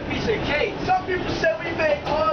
piece of cake. Some people say we make